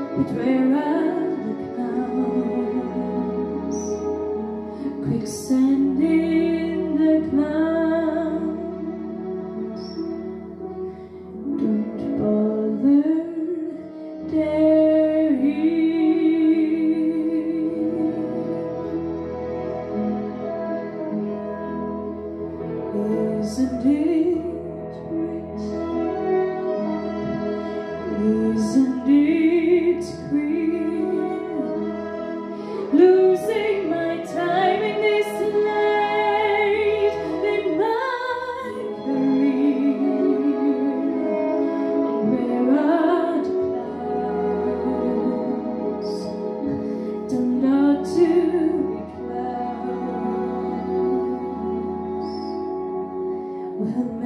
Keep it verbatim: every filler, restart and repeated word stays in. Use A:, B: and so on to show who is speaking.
A: But where are the clouds? Quicksand in the clouds. Don't bother daring. Isn't it great? Isn't it queer? Losing my time in this late in my career. And where are the clouds? Turned out to be clouds. Well,